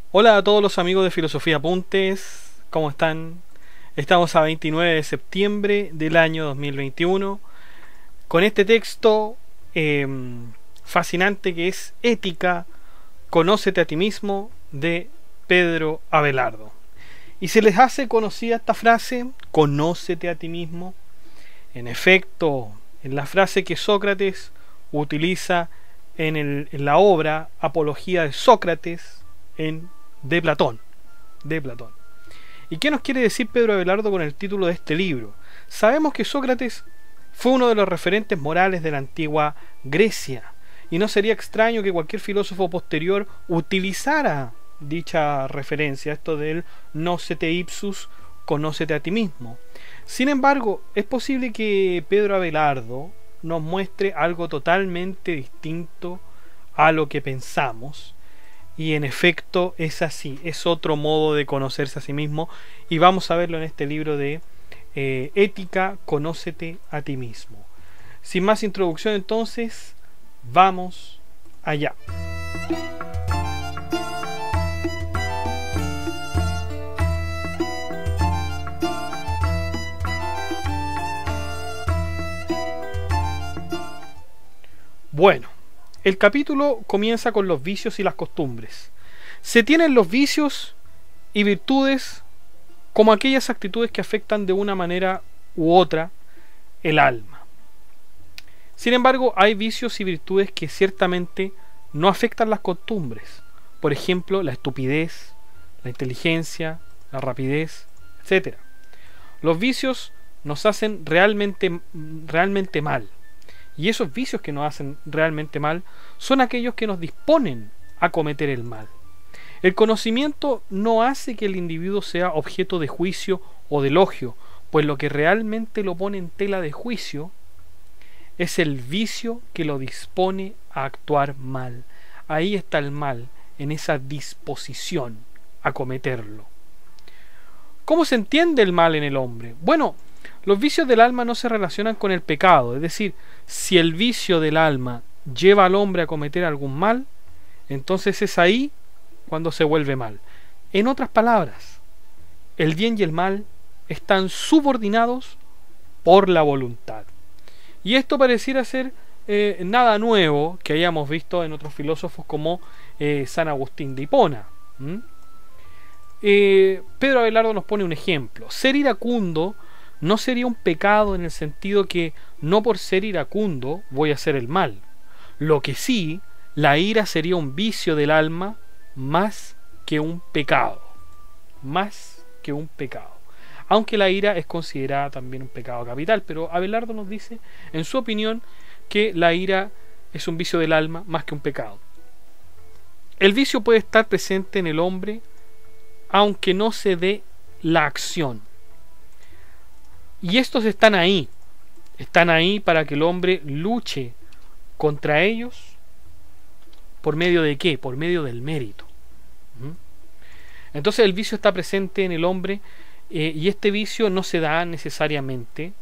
Hola a todos los amigos de Filosofía Apuntes, ¿cómo están? Estamos a 29 de septiembre del año 2021 con este texto fascinante que es Ética, Conócete a ti mismo, de Pedro Abelardo. Y se les hace conocida esta frase, Conócete a ti mismo. En efecto, en la frase que Sócrates utiliza en la obra Apología de Sócrates de Platón. ¿Y qué nos quiere decir Pedro Abelardo con el título de este libro? Sabemos que Sócrates fue uno de los referentes morales de la antigua Grecia, y no sería extraño que cualquier filósofo posterior utilizara dicha referencia, esto del nocete ipsus, conócete a ti mismo. Sin embargo, es posible que Pedro Abelardo nos muestre algo totalmente distinto a lo que pensamos, y en efecto es así, es otro modo de conocerse a sí mismo, y vamos a verlo en este libro de Ética, Conócete a ti mismo. Sin más introducción, entonces, vamos allá. Bueno, el capítulo comienza con los vicios y las costumbres. Se tienen los vicios y virtudes como aquellas actitudes que afectan de una manera u otra el alma. Sin embargo, hay vicios y virtudes que ciertamente no afectan las costumbres. Por ejemplo, la estupidez, la inteligencia, la rapidez, etc. Los vicios nos hacen realmente mal. Y esos vicios que nos hacen realmente mal son aquellos que nos disponen a cometer el mal. El conocimiento no hace que el individuo sea objeto de juicio o de elogio, pues lo que realmente lo pone en tela de juicio es el vicio que lo dispone a actuar mal. Ahí está el mal, en esa disposición a cometerlo. ¿Cómo se entiende el mal en el hombre? Bueno, los vicios del alma no se relacionan con el pecado, es decir, si el vicio del alma lleva al hombre a cometer algún mal, entonces es ahí cuando se vuelve mal. En otras palabras, el bien y el mal están subordinados por la voluntad. Y esto pareciera ser nada nuevo que hayamos visto en otros filósofos como San Agustín de Hipona. Pedro Abelardo nos pone un ejemplo. Ser iracundo no sería un pecado en el sentido que no por ser iracundo voy a hacer el mal. Lo que sí, la ira sería un vicio del alma más que un pecado. Más que un pecado. Aunque la ira es considerada también un pecado capital, pero Abelardo nos dice, en su opinión, que la ira es un vicio del alma más que un pecado. El vicio puede estar presente en el hombre aunque no se dé la acción. Y estos están ahí para que el hombre luche contra ellos. ¿Por medio de qué? Por medio del mérito. Entonces el vicio está presente en el hombre, y este vicio no se da necesariamente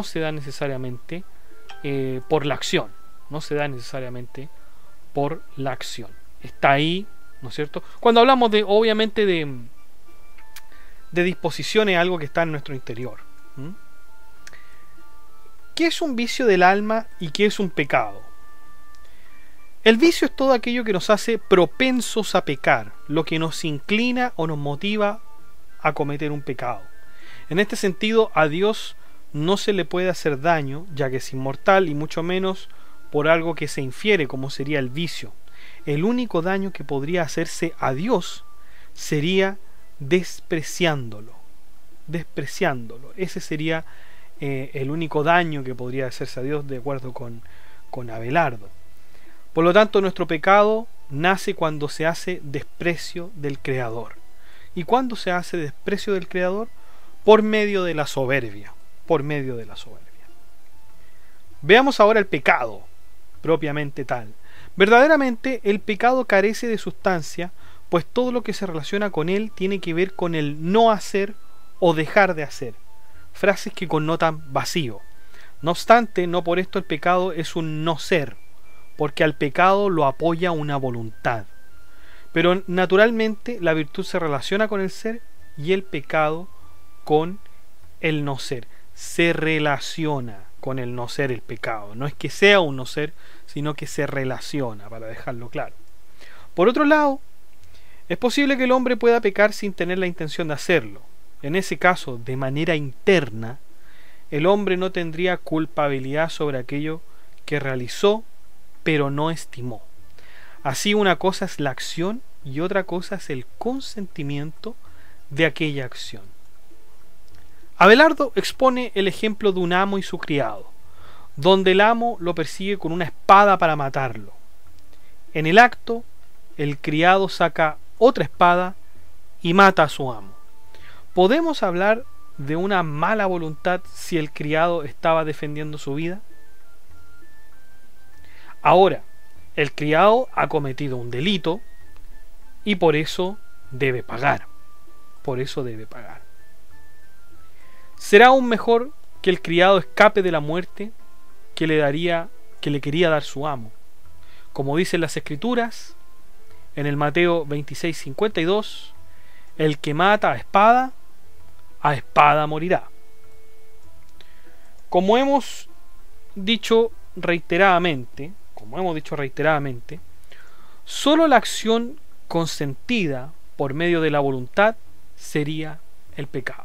por la acción. No se da necesariamente por la acción. Está ahí, ¿no es cierto? Cuando hablamos obviamente de disposición, es algo que está en nuestro interior. ¿Qué es un vicio del alma y qué es un pecado? El vicio es todo aquello que nos hace propensos a pecar, lo que nos inclina o nos motiva a cometer un pecado. En este sentido, a Dios no se le puede hacer daño, ya que es inmortal, y mucho menos por algo que se infiere, como sería el vicio. El único daño que podría hacerse a Dios sería despreciándolo. Ese sería el único daño que podría hacerse a Dios, de acuerdo con Abelardo. Por lo tanto, nuestro pecado nace cuando se hace desprecio del Creador. ¿Y cuándo se hace desprecio del Creador? Por medio de la soberbia. Veamos ahora el pecado propiamente tal. Verdaderamente, el pecado carece de sustancia, pues todo lo que se relaciona con él tiene que ver con el no hacer o dejar de hacer. Frases que connotan vacío. No obstante, no por esto el pecado es un no ser, porque al pecado lo apoya una voluntad. Pero naturalmente la virtud se relaciona con el ser y el pecado con el no ser. Se relaciona con el no ser el pecado. No es que sea un no ser, sino que se relaciona, para dejarlo claro. Por otro lado, es posible que el hombre pueda pecar sin tener la intención de hacerlo. En ese caso, de manera interna, el hombre no tendría culpabilidad sobre aquello que realizó, pero no estimó. Así, una cosa es la acción y otra cosa es el consentimiento de aquella acción. Abelardo expone el ejemplo de un amo y su criado, donde el amo lo persigue con una espada para matarlo. En el acto, el criado saca otra espada y mata a su amo. ¿Podemos hablar de una mala voluntad si el criado estaba defendiendo su vida? Ahora, el criado ha cometido un delito y por eso debe pagar. Por eso debe pagar. ¿Será aún mejor que el criado escape de la muerte que le quería dar su amo? Como dicen las Escrituras, en el Mateo 26:52, el que mata a espada morirá. Como hemos dicho reiteradamente, solo la acción consentida por medio de la voluntad sería el pecado.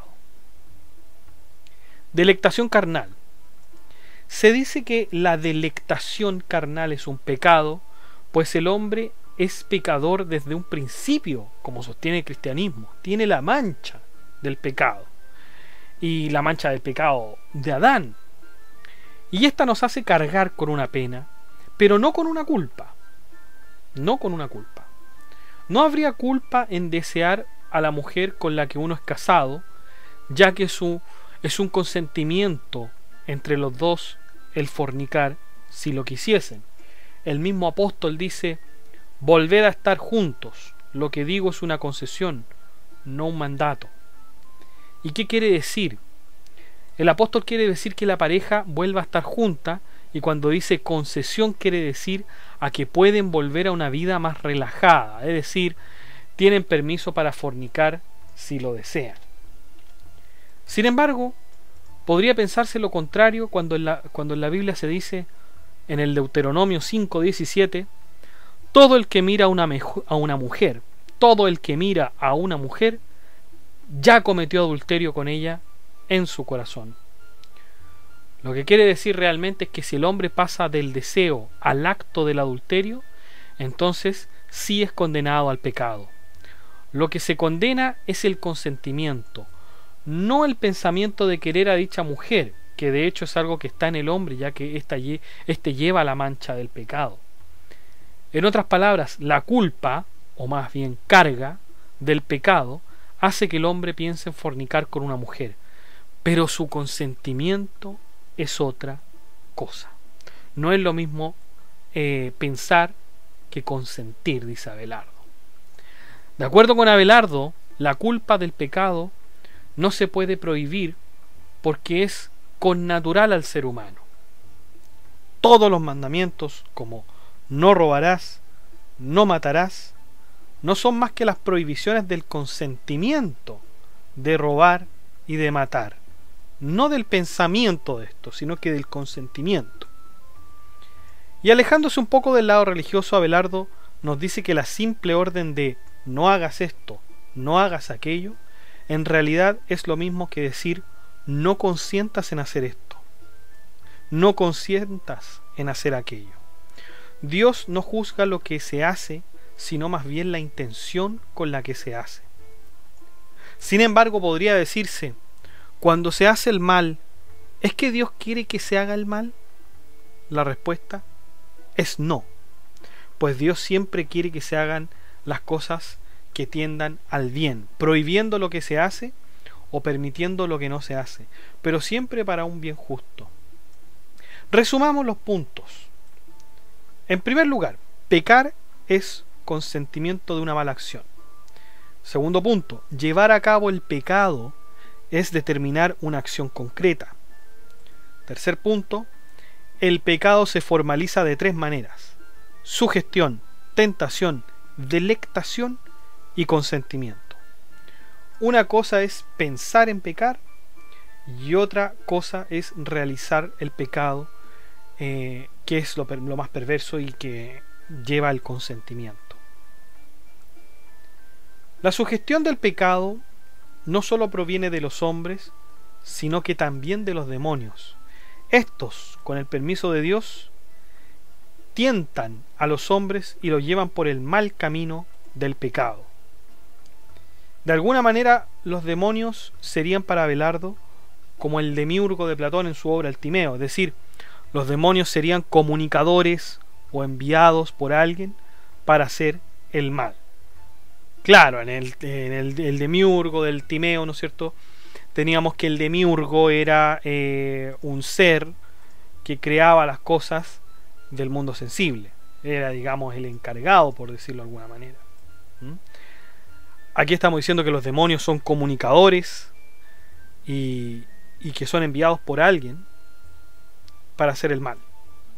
Delectación carnal. Se dice que la delectación carnal es un pecado, pues el hombre es pecador desde un principio, como sostiene el cristianismo. Tiene la mancha del pecado, y la mancha del pecado de Adán. Y esta nos hace cargar con una pena, pero no con una culpa. No con una culpa. No habría culpa en desear a la mujer con la que uno es casado, ya que es un consentimiento entre los dos el fornicar, si lo quisiesen. El mismo apóstol dice: volved a estar juntos. Lo que digo es una concesión, no un mandato. ¿Y qué quiere decir? El apóstol quiere decir que la pareja vuelva a estar junta, y cuando dice concesión quiere decir a que pueden volver a una vida más relajada, es decir, tienen permiso para fornicar si lo desean. Sin embargo, podría pensarse lo contrario cuando en la Biblia se dice, en el Deuteronomio 5:17, todo el que mira a una mujer, todo el que mira a una mujer, ya cometió adulterio con ella en su corazón. Lo que quiere decir realmente es que si el hombre pasa del deseo al acto del adulterio, entonces sí es condenado al pecado. Lo que se condena es el consentimiento, no el pensamiento de querer a dicha mujer, que de hecho es algo que está en el hombre, ya que éste lleva la mancha del pecado. En otras palabras, la culpa, o más bien carga, del pecado, hace que el hombre piense en fornicar con una mujer, pero su consentimiento es otra cosa. No es lo mismo pensar que consentir, dice Abelardo. De acuerdo con Abelardo, la culpa del pecado no se puede prohibir porque es connatural al ser humano. Todos los mandamientos, como no robarás, no matarás, no son más que las prohibiciones del consentimiento de robar y de matar, no del pensamiento de esto, sino que del consentimiento. Y alejándose un poco del lado religioso, Abelardo nos dice que la simple orden de no hagas esto, no hagas aquello, en realidad es lo mismo que decir no consientas en hacer esto, no consientas en hacer aquello. Dios no juzga lo que se hace, sino más bien la intención con la que se hace. Sin embargo, podría decirse, cuando se hace el mal, ¿es que Dios quiere que se haga el mal? La respuesta es no, pues Dios siempre quiere que se hagan las cosas que tiendan al bien, prohibiendo lo que se hace o permitiendo lo que no se hace, pero siempre para un bien justo. Resumamos los puntos. En primer lugar, pecar es consentimiento de una mala acción. Segundo punto, llevar a cabo el pecado es determinar una acción concreta. Tercer punto, el pecado se formaliza de tres maneras: sugestión, tentación delectación y consentimiento. Una cosa es pensar en pecar y otra cosa es realizar el pecado, que es lo más perverso y que lleva al consentimiento. La sugestión del pecado no solo proviene de los hombres, sino que también de los demonios. Estos, con el permiso de Dios, tientan a los hombres y los llevan por el mal camino del pecado. De alguna manera, los demonios serían para Abelardo como el demiurgo de Platón en su obra El Timeo, es decir, los demonios serían comunicadores o enviados por alguien para hacer el mal. Claro, en el demiurgo del Timeo, ¿no es cierto?, teníamos que el demiurgo era un ser que creaba las cosas del mundo sensible. Era, digamos, el encargado, por decirlo de alguna manera. Aquí estamos diciendo que los demonios son comunicadores y que son enviados por alguien para hacer el mal.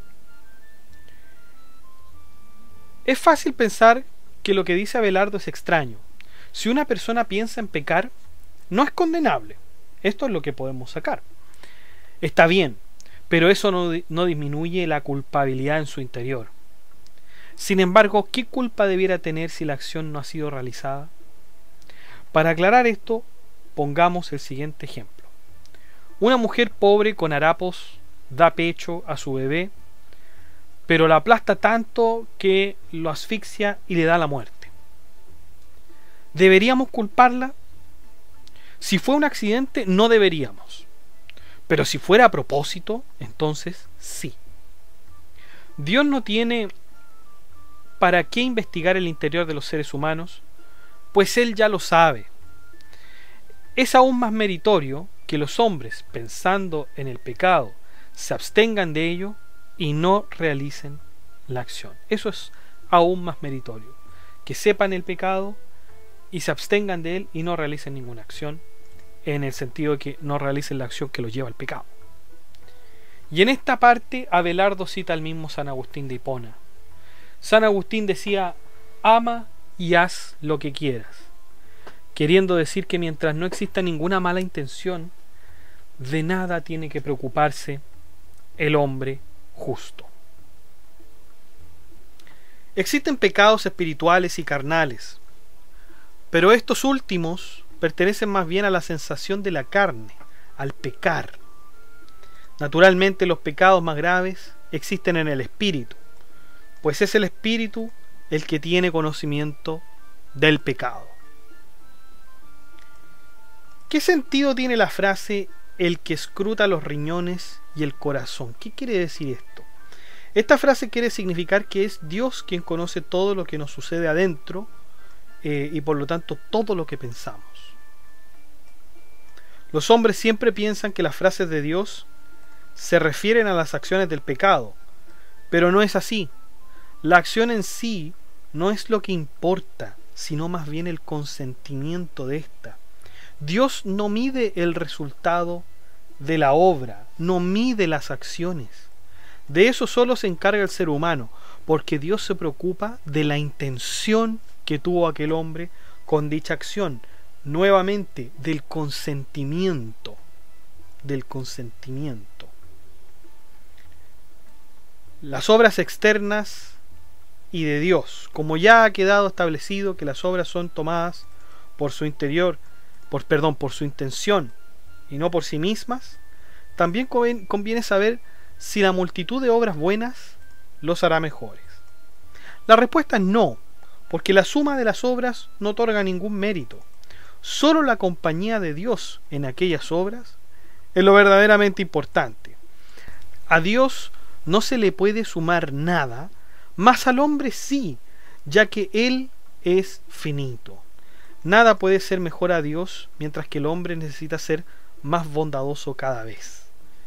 Es fácil pensar que lo que dice Abelardo es extraño. Si una persona piensa en pecar, no es condenable. Esto es lo que podemos sacar. Está bien, pero eso no disminuye la culpabilidad en su interior. Sin embargo, ¿qué culpa debiera tener si la acción no ha sido realizada? Para aclarar esto, pongamos el siguiente ejemplo. Una mujer pobre con harapos da pecho a su bebé, pero la aplasta tanto que lo asfixia y le da la muerte. ¿Deberíamos culparla? Si fue un accidente, no deberíamos. Pero si fuera a propósito, entonces sí. Dios no tiene para qué investigar el interior de los seres humanos, pues Él ya lo sabe. Es aún más meritorio que los hombres, pensando en el pecado, se abstengan de ello y no realicen la acción. Eso es aún más meritorio, que sepan el pecado y se abstengan de él y no realicen ninguna acción, en el sentido de que no realicen la acción que los lleva al pecado. Y en esta parte Abelardo cita al mismo San Agustín de Hipona. San Agustín decía: ama y haz lo que quieras, queriendo decir que mientras no exista ninguna mala intención, de nada tiene que preocuparse el hombre justo. Existen pecados espirituales y carnales, pero estos últimos pertenecen más bien a la sensación de la carne, al pecar. Naturalmente, los pecados más graves existen en el espíritu, pues es el espíritu el que tiene conocimiento del pecado. ¿Qué sentido tiene la frase el que escruta los riñones y el corazón? ¿Qué quiere decir esto? Esta frase quiere significar que es Dios quien conoce todo lo que nos sucede adentro y por lo tanto todo lo que pensamos. Los hombres siempre piensan que las frases de Dios se refieren a las acciones del pecado, pero no es así. La acción en sí no es lo que importa, sino más bien el consentimiento de ésta. Dios no mide el resultado de la obra, no mide las acciones. De eso solo se encarga el ser humano, porque Dios se preocupa de la intención que tuvo aquel hombre con dicha acción. Nuevamente, del consentimiento. Del consentimiento. Las obras externas y de Dios, como ya ha quedado establecido que las obras son tomadas por su interior, por su intención y no por sí mismas, también conviene saber si la multitud de obras buenas los hará mejores. La respuesta es no, porque la suma de las obras no otorga ningún mérito. Solo la compañía de Dios en aquellas obras es lo verdaderamente importante. A Dios no se le puede sumar nada, mas al hombre sí, ya que Él es finito. Nada puede ser mejor a Dios, mientras que el hombre necesita ser más bondadoso cada vez.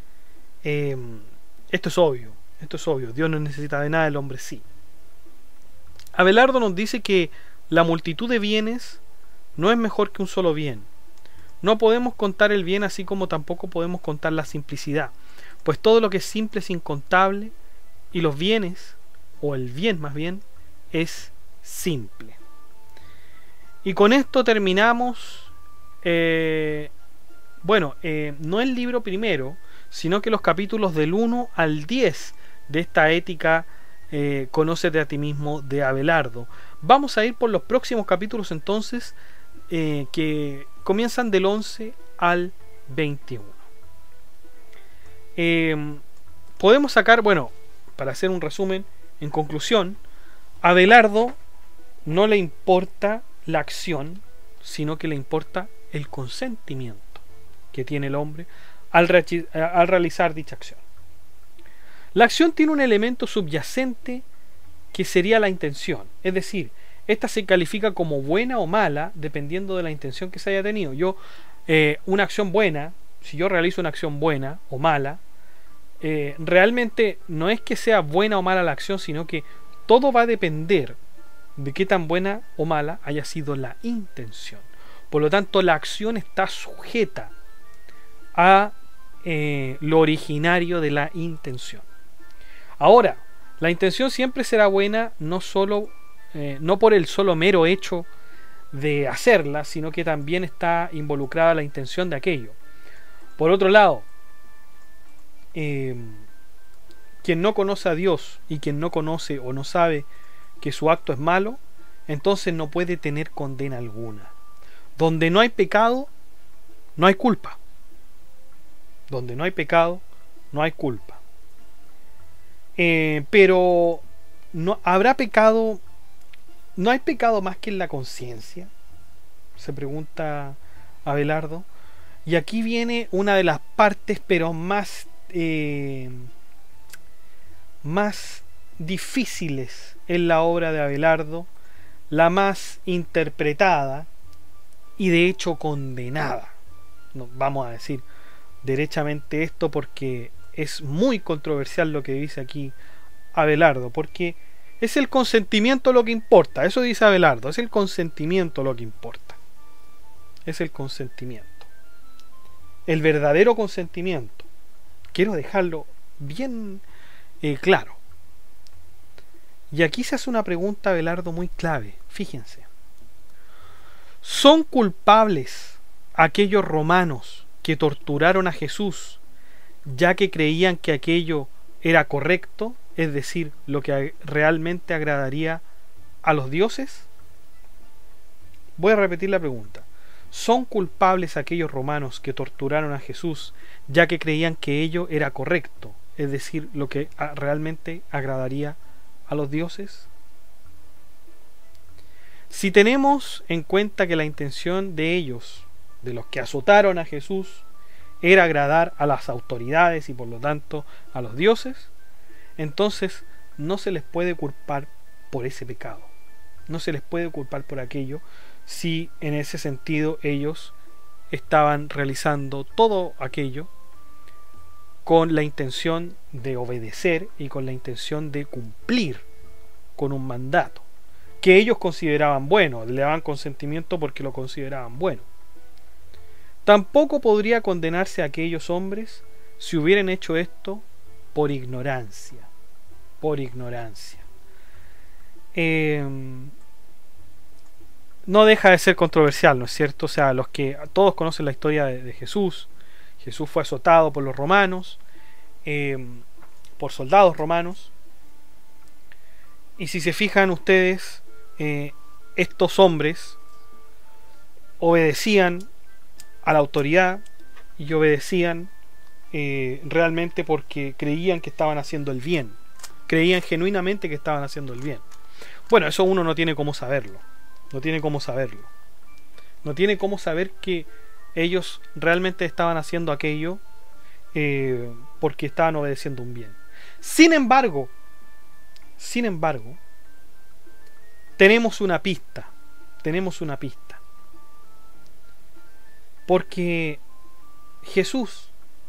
Esto es obvio. Dios no necesita de nada, el hombre sí. Abelardo nos dice que la multitud de bienes no es mejor que un solo bien. No podemos contar el bien así como tampoco podemos contar la simplicidad, pues todo lo que es simple es incontable y los bienes, o el bien más bien, es simple. Y con esto terminamos, no el libro primero, sino que los capítulos del 1 al 10 de esta ética Conócete a ti mismo de Abelardo. Vamos a ir por los próximos capítulos entonces, que comienzan del 11 al 21. Podemos sacar, para hacer un resumen, en conclusión, a Abelardo no le importa la acción, sino que le importa el consentimiento que tiene el hombre al realizar dicha acción. La acción tiene un elemento subyacente que sería la intención, es decir, esta se califica como buena o mala dependiendo de la intención que se haya tenido. Una acción buena, si yo realizo una acción buena o mala, realmente no es que sea buena o mala la acción, sino que todo va a depender de qué tan buena o mala haya sido la intención. Por lo tanto, la acción está sujeta a lo originario de la intención. Ahora, la intención siempre será buena, no por el solo mero hecho de hacerla, sino que también está involucrada la intención de aquello. Por otro lado, quien no conoce a Dios y quien no conoce o no sabe que su acto es malo, entonces no puede tener condena alguna. Donde no hay pecado, no hay culpa. Donde no hay pecado, no hay culpa. Pero no habrá pecado. ¿No hay pecado más que en la conciencia?, se pregunta Abelardo. Y aquí viene una de las partes, pero más difíciles en la obra de Abelardo, la más interpretada y de hecho condenada. No, vamos a decir derechamente esto porque es muy controversial lo que dice aquí Abelardo, porque es el consentimiento lo que importa. Eso dice Abelardo, es el consentimiento lo que importa. Es el consentimiento, el verdadero consentimiento. Quiero dejarlo bien claro. Y aquí se hace una pregunta, Abelardo, muy clave. Fíjense. ¿Son culpables aquellos romanos que torturaron a Jesús ya que creían que aquello era correcto, es decir, lo que realmente agradaría a los dioses? Voy a repetir la pregunta. ¿Son culpables aquellos romanos que torturaron a Jesús ya que creían que ello era correcto, es decir, lo que realmente agradaría a los dioses? Si tenemos en cuenta que la intención de ellos, de los que azotaron a Jesús, era agradar a las autoridades y por lo tanto a los dioses, entonces no se les puede culpar por ese pecado. No se les puede culpar por aquello si en ese sentido ellos estaban realizando todo aquello con la intención de obedecer y con la intención de cumplir con un mandato que ellos consideraban bueno, le daban consentimiento porque lo consideraban bueno. Tampoco podría condenarse a aquellos hombres si hubieran hecho esto por ignorancia. Por ignorancia. No deja de ser controversial, ¿no es cierto? O sea, todos conocen la historia de Jesús. Jesús fue azotado por los romanos, por soldados romanos. Y si se fijan ustedes, estos hombres obedecían a la autoridad y obedecían realmente porque creían que estaban haciendo el bien, creían genuinamente que estaban haciendo el bien. Bueno, eso uno no tiene cómo saberlo, no tiene cómo saber que ellos realmente estaban haciendo aquello porque estaban obedeciendo un bien. Sin embargo, tenemos una pista, porque Jesús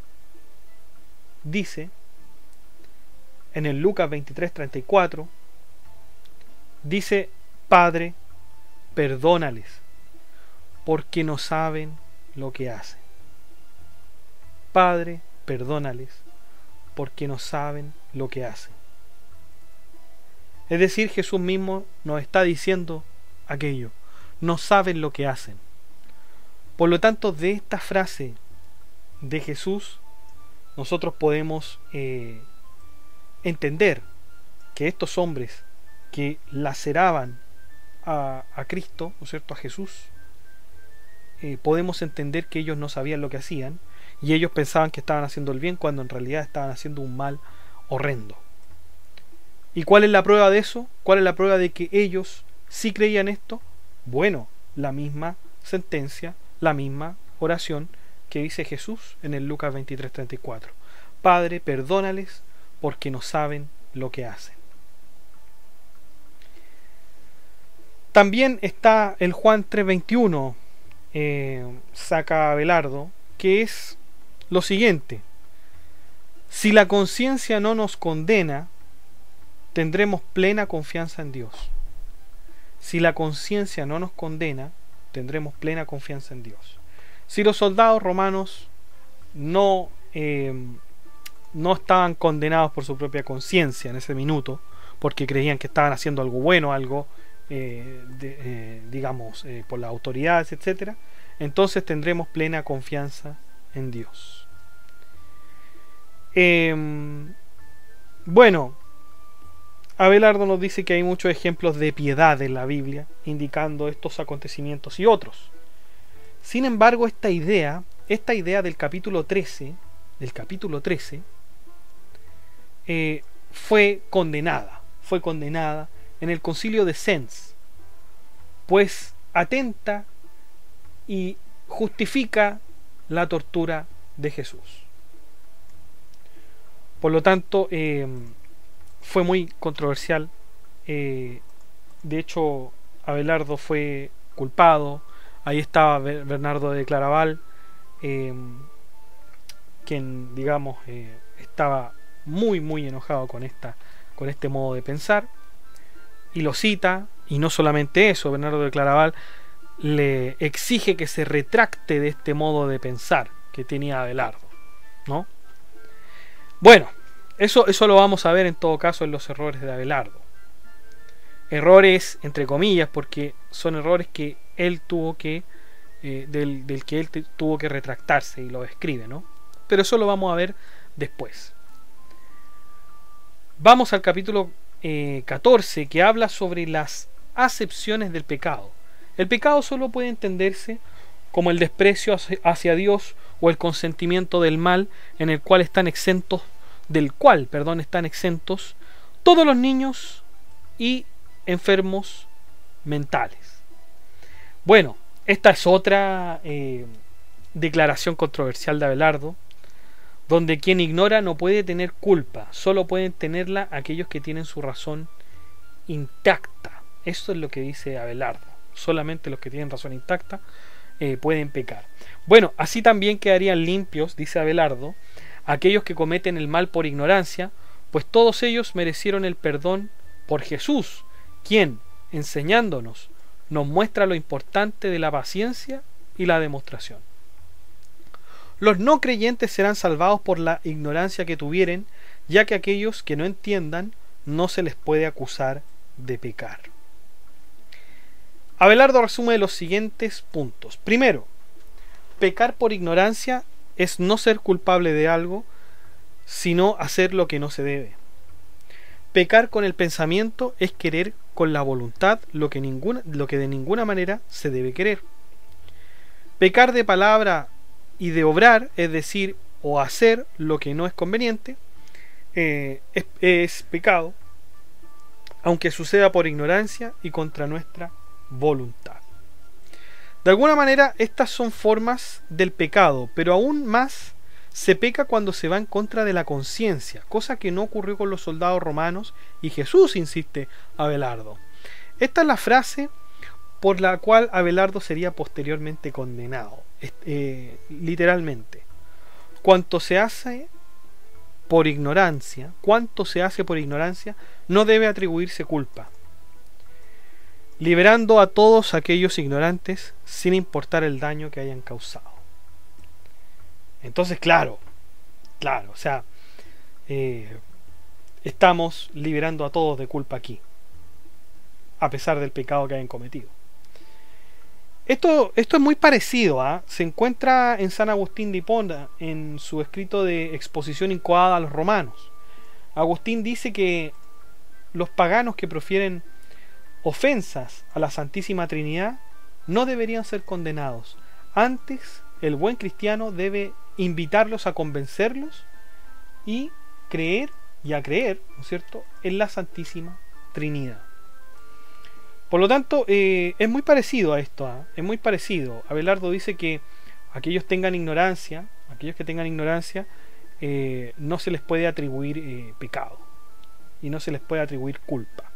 dice en el Lucas 23:34, dice: Padre, perdónales, porque no saben lo que hacen. Padre, perdónales, porque no saben lo que hacen. Es decir, Jesús mismo nos está diciendo aquello. No saben lo que hacen. Por lo tanto, de esta frase de Jesús, nosotros podemos entender que estos hombres que laceraban a Cristo, ¿no es cierto?, a Jesús, podemos entender que ellos no sabían lo que hacían y ellos pensaban que estaban haciendo el bien cuando en realidad estaban haciendo un mal horrendo. ¿Y cuál es la prueba de eso? ¿Cuál es la prueba de que ellos sí creían esto? Bueno, la misma sentencia, la misma oración que dice Jesús en el Lucas 23:34. Padre, perdónales porque no saben lo que hacen. También está el Juan 3:21, saca Abelardo, que es lo siguiente: si la conciencia no nos condena, tendremos plena confianza en Dios. Si la conciencia no nos condena, tendremos plena confianza en Dios. Si los soldados romanos no estaban condenados por su propia conciencia en ese minuto, porque creían que estaban haciendo algo bueno, algo digamos por las autoridades, etcétera, entonces tendremos plena confianza en Dios. Bueno, Abelardo nos dice que hay muchos ejemplos de piedad en la Biblia, indicando estos acontecimientos y otros. Sin embargo, esta idea del capítulo 13, fue condenada en el Concilio de Sens, pues atenta y justifica la tortura de Jesús. Por lo tanto, fue muy controversial. De hecho, Abelardo fue culpado. Ahí estaba Bernardo de Claraval, quien, digamos, estaba muy enojado con este modo de pensar, y lo cita. Y no solamente eso, Bernardo de Claraval le exige que se retracte de este modo de pensar que tenía Abelardo, ¿no? Bueno, eso lo vamos a ver en todo caso en los errores de Abelardo. Errores entre comillas, porque son errores que él tuvo que del que él tuvo que retractarse, y lo describe, ¿no? Pero eso lo vamos a ver después. Vamos al capítulo 14, que habla sobre las acepciones del pecado. El pecado solo puede entenderse como el desprecio hacia Dios o el consentimiento del mal, en el cual están exentos todos los niños y enfermos mentales. Bueno, esta es otra declaración controversial de Abelardo, donde quien ignora no puede tener culpa, solo pueden tenerla aquellos que tienen su razón intacta. Eso es lo que dice Abelardo. Solamente los que tienen razón intacta pueden pecar. Bueno, así también quedarían limpios, dice Abelardo, aquellos que cometen el mal por ignorancia, pues todos ellos merecieron el perdón por Jesús, quien, enseñándonos, nos muestra lo importante de la paciencia y la demostración. Los no creyentes serán salvados por la ignorancia que tuvieren, ya que aquellos que no entiendan no se les puede acusar de pecar. Abelardo resume los siguientes puntos. Primero, pecar por ignorancia es no ser culpable de algo, sino hacer lo que no se debe. Pecar con el pensamiento es querer con la voluntad lo que de ninguna manera se debe querer. Pecar de palabra y de obrar, es decir, o hacer lo que no es conveniente, es pecado, aunque suceda por ignorancia y contra nuestra voluntad. De alguna manera, estas son formas del pecado, pero aún más se peca cuando se va en contra de la conciencia, cosa que no ocurrió con los soldados romanos, y Jesús, insiste Abelardo. Esta es la frase por la cual Abelardo sería posteriormente condenado, literalmente. Cuanto se hace por ignorancia, no debe atribuirse culpa, liberando a todos aquellos ignorantes sin importar el daño que hayan causado. Entonces, claro, o sea, estamos liberando a todos de culpa aquí, a pesar del pecado que hayan cometido. Esto es muy parecido, se encuentra en San Agustín de Hipona, en su escrito de Exposición incoada a los romanos. Agustín dice que los paganos que profieren ofensas a la Santísima Trinidad no deberían ser condenados. Antes, el buen cristiano debe invitarlos a convencerlos y creer, ¿no es cierto?, en la Santísima Trinidad. Por lo tanto, es muy parecido a esto, es muy parecido. Abelardo dice que aquellos que tengan ignorancia, no se les puede atribuir pecado y no se les puede atribuir culpa.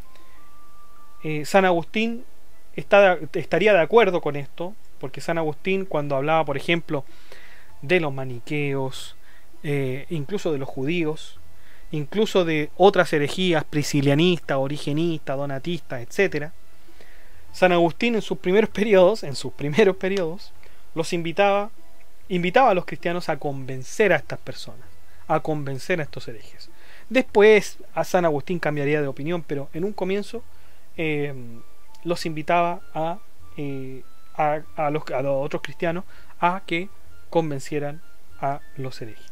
San Agustín estaría de acuerdo con esto, porque San Agustín, cuando hablaba, por ejemplo, de los maniqueos, incluso de los judíos, incluso de otras herejías priscilianistas, origenistas, donatistas, etc., San Agustín en sus primeros periodos, los invitaba a los cristianos a convencer a estas personas, a convencer a estos herejes. Después a San Agustín cambiaría de opinión, pero en un comienzo los invitaba a los otros cristianos a que convencieran a los herejes.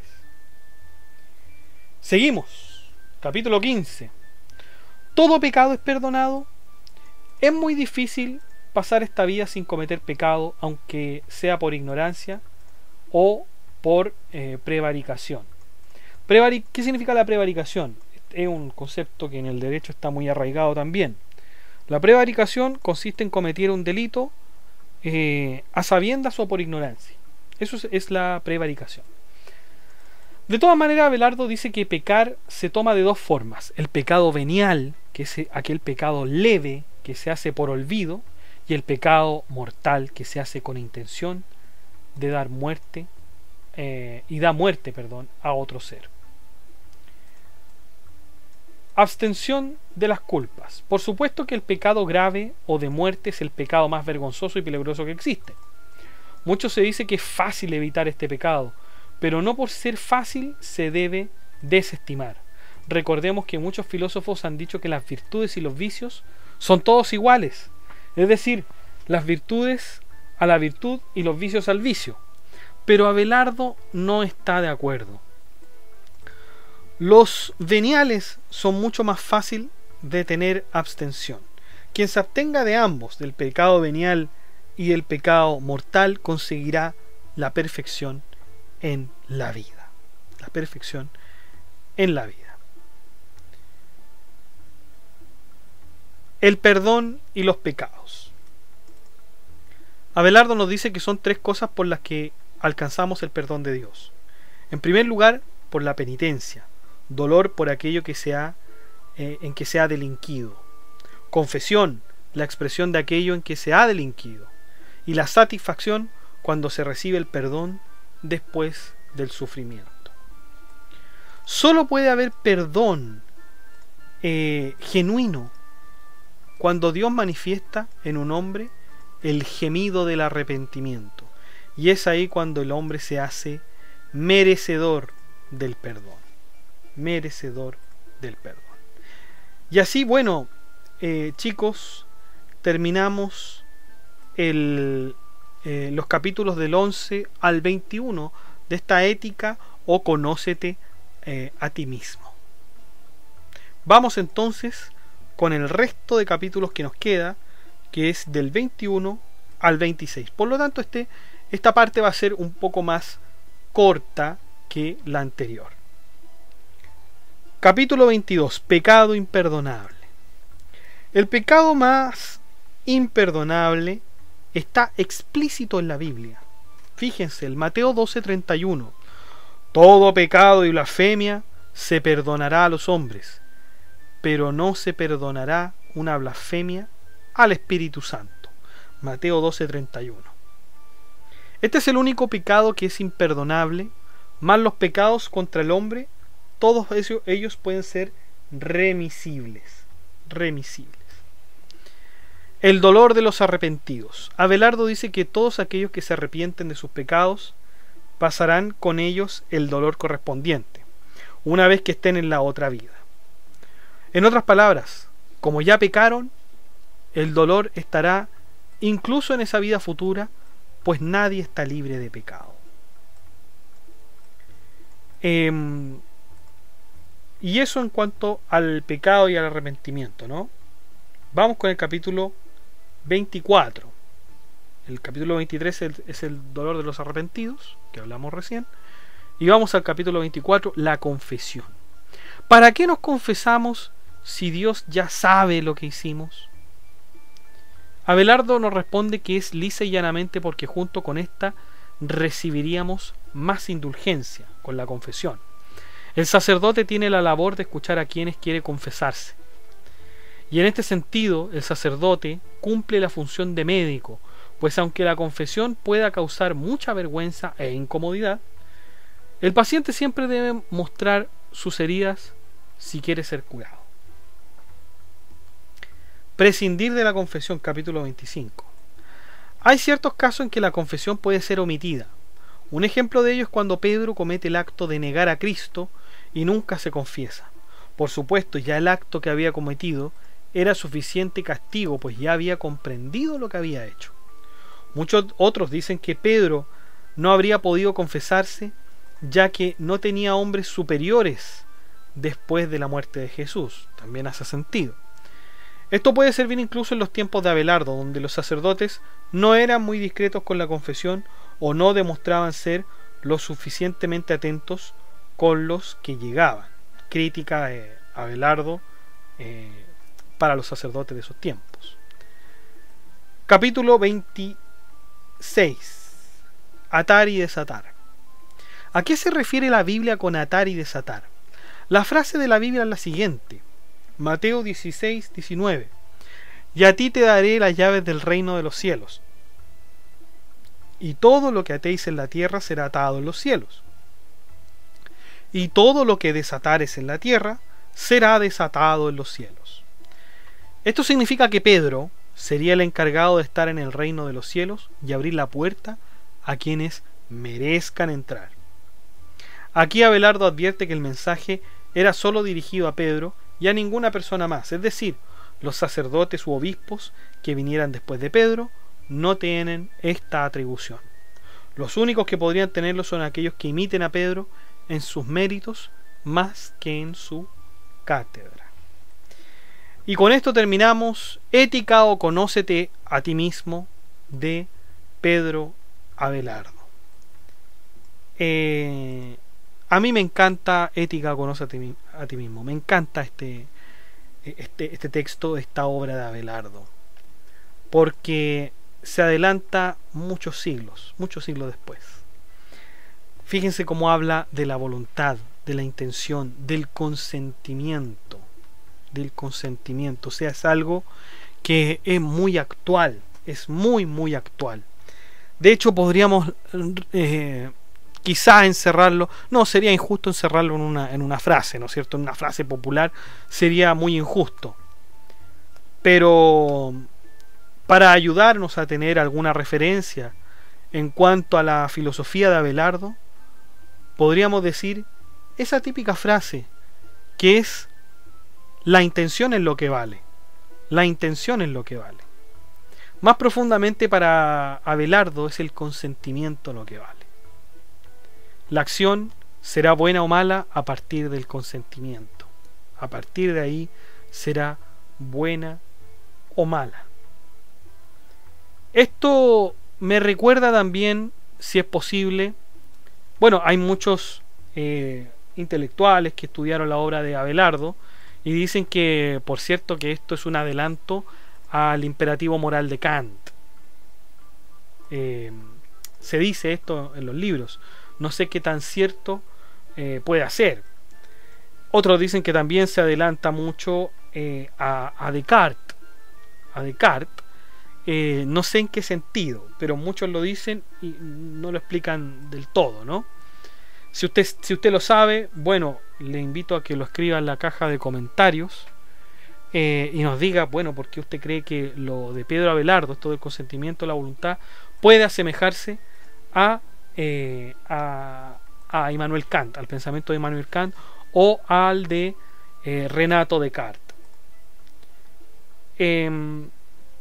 Seguimos. Capítulo 15. ¿Todo pecado es perdonado? Es muy difícil pasar esta vida sin cometer pecado, aunque sea por ignorancia o por prevaricación. ¿Qué significa la prevaricación? Es un concepto que en el derecho está muy arraigado también. La prevaricación consiste en cometer un delito a sabiendas o por ignorancia. Eso es la prevaricación. De todas maneras, Abelardo dice que pecar se toma de dos formas: el pecado venial, que es aquel pecado leve que se hace por olvido, y el pecado mortal, que se hace con intención de dar muerte a otro ser. Abstención de las culpas. Por supuesto que el pecado grave o de muerte es el pecado más vergonzoso y peligroso que existe. Mucho se dice que es fácil evitar este pecado, pero no por ser fácil se debe desestimar. Recordemos que muchos filósofos han dicho que las virtudes y los vicios son todos iguales, es decir, las virtudes a la virtud y los vicios al vicio. Pero Abelardo no está de acuerdo. Los veniales son mucho más fácil de tener abstención. Quien se abstenga de ambos, del pecado venial y del pecado mortal, conseguirá la perfección en la vida. La perfección en la vida. El perdón y los pecados. Abelardo nos dice que son tres cosas por las que alcanzamos el perdón de Dios. En primer lugar, por la penitencia, dolor por aquello que en que se ha delinquido. Confesión, la expresión de aquello en que se ha delinquido. Y la satisfacción cuando se recibe el perdón después del sufrimiento. Solo puede haber perdón genuino cuando Dios manifiesta en un hombre el gemido del arrepentimiento. Y es ahí cuando el hombre se hace merecedor del perdón. Merecedor del perdón. Y así, bueno, chicos, terminamos los capítulos del 11 al 21 de esta ética o conócete a ti mismo. Vamos entonces con el resto de capítulos que nos queda, que es del 21 al 26. Por lo tanto, esta parte va a ser un poco más corta que la anterior. Capítulo 22. Pecado imperdonable. El pecado más imperdonable está explícito en la Biblia. Fíjense, el Mateo 12:31. Todo pecado y blasfemia se perdonará a los hombres, pero no se perdonará una blasfemia al Espíritu Santo. Mateo 12:31. Este es el único pecado que es imperdonable, más los pecados contra el hombre, todos ellos pueden ser remisibles. El dolor de los arrepentidos. Abelardo dice que todos aquellos que se arrepienten de sus pecados pasarán con ellos el dolor correspondiente, una vez que estén en la otra vida. En otras palabras, como ya pecaron, el dolor estará incluso en esa vida futura, pues nadie está libre de pecado. Y eso en cuanto al pecado y al arrepentimiento, ¿no? Vamos con el capítulo 24. El capítulo 23 es el dolor de los arrepentidos, que hablamos recién. Y vamos al capítulo 24, la confesión. ¿Para qué nos confesamos si Dios ya sabe lo que hicimos? Abelardo nos responde que es lisa y llanamente porque junto con esta recibiríamos más indulgencia con la confesión. El sacerdote tiene la labor de escuchar a quienes quiere confesarse. Y en este sentido, el sacerdote cumple la función de médico, pues aunque la confesión pueda causar mucha vergüenza e incomodidad, el paciente siempre debe mostrar sus heridas si quiere ser curado. Prescindir de la confesión, capítulo 25. Hay ciertos casos en que la confesión puede ser omitida. Un ejemplo de ello es cuando Pedro comete el acto de negar a Cristo y nunca se confiesa. Por supuesto, ya el acto que había cometido era suficiente castigo, pues ya había comprendido lo que había hecho. Muchos otros dicen que Pedro no habría podido confesarse, ya que no tenía hombres superiores después de la muerte de Jesús. También hace sentido. Esto puede servir incluso en los tiempos de Abelardo, donde los sacerdotes no eran muy discretos con la confesión o no demostraban ser lo suficientemente atentos con los que llegaban. Crítica de Abelardo para los sacerdotes de esos tiempos. Capítulo 26. Atar y desatar. ¿A qué se refiere la Biblia con atar y desatar? La frase de la Biblia es la siguiente. Mateo 16, 19. Y a ti te daré las llaves del reino de los cielos. Y todo lo que atéis en la tierra será atado en los cielos. Y todo lo que desatares en la tierra será desatado en los cielos. Esto significa que Pedro sería el encargado de estar en el reino de los cielos y abrir la puerta a quienes merezcan entrar. Aquí Abelardo advierte que el mensaje era solo dirigido a Pedro y a ninguna persona más, es decir, los sacerdotes u obispos que vinieran después de Pedro no tienen esta atribución. Los únicos que podrían tenerlo son aquellos que imiten a Pedro en sus méritos más que en su cátedra. Y con esto terminamos Ética o Conócete a ti mismo de Pedro Abelardo. A mí me encanta Ética o Conócete a ti mismo. Me encanta este texto, esta obra de Abelardo, porque se adelanta muchos siglos después. Fíjense cómo habla de la voluntad, de la intención, del consentimiento. O sea, es algo que es muy actual, es muy actual. De hecho, podríamos quizá encerrarlo, no, sería injusto encerrarlo en una frase, ¿no es cierto? En una frase popular sería muy injusto. Pero para ayudarnos a tener alguna referencia en cuanto a la filosofía de Abelardo, podríamos decir esa típica frase que es: la intención es lo que vale. La intención es lo que vale. Más profundamente, para Abelardo es el consentimiento lo que vale. La acción será buena o mala a partir del consentimiento. A partir de ahí será buena o mala. Esto me recuerda también, si es posible, bueno, hay muchos intelectuales que estudiaron la obra de Abelardo y dicen que, por cierto, que esto es un adelanto al imperativo moral de Kant. Se dice esto en los libros. No sé qué tan cierto puede ser. Otros dicen que también se adelanta mucho a Descartes. No sé en qué sentido, pero muchos lo dicen y no lo explican del todo, ¿no? Si usted lo sabe, bueno, le invito a que lo escriba en la caja de comentarios y nos diga, bueno, por qué usted cree que lo de Pedro Abelardo, esto del consentimiento, la voluntad, puede asemejarse a Immanuel Kant, al pensamiento de Immanuel Kant, o al de Renato Descartes.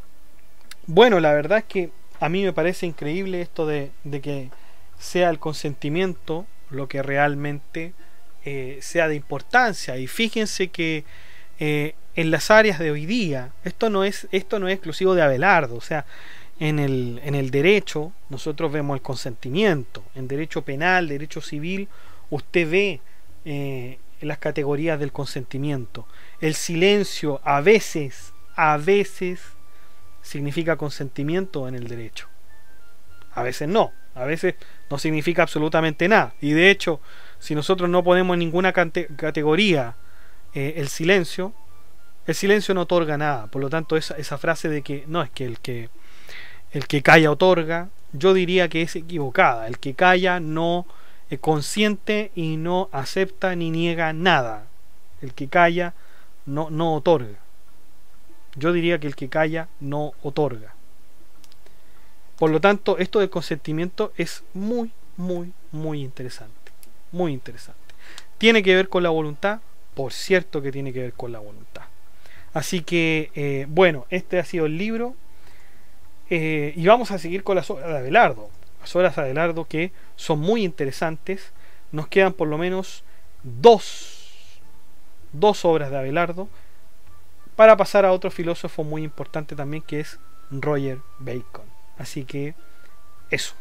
Bueno, la verdad es que a mí me parece increíble esto de que sea el consentimiento lo que realmente sea de importancia. Y fíjense que en las áreas de hoy día, esto no es exclusivo de Abelardo. O sea, en el derecho nosotros vemos el consentimiento. En derecho penal, derecho civil, usted ve las categorías del consentimiento. El silencio a veces significa consentimiento en el derecho. A veces no significa absolutamente nada. Y de hecho, si nosotros no ponemos en ninguna categoría el silencio no otorga nada. Por lo tanto, esa frase de que no, es que el que calla otorga, yo diría que es equivocada. El que calla no consiente y no acepta ni niega nada. El que calla no otorga. Yo diría que el que calla no otorga. Por lo tanto, esto del consentimiento es muy interesante. Muy interesante. ¿Tiene que ver con la voluntad? Por cierto que tiene que ver con la voluntad. Así que, bueno, este ha sido el libro. Y vamos a seguir con las obras de Abelardo. Las obras de Abelardo que son muy interesantes. Nos quedan por lo menos dos obras de Abelardo para pasar a otro filósofo muy importante también, que es Roger Bacon. Así que eso.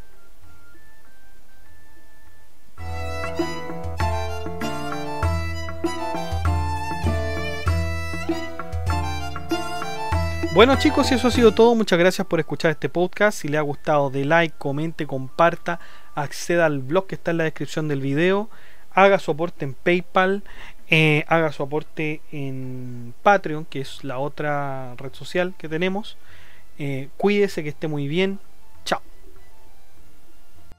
Bueno chicos, y eso ha sido todo. Muchas gracias por escuchar este podcast. Si le ha gustado, dé like, comente, comparta, acceda al blog que está en la descripción del video, haga su aporte en PayPal, haga su aporte en Patreon, que es la otra red social que tenemos. Cuídese, que esté muy bien.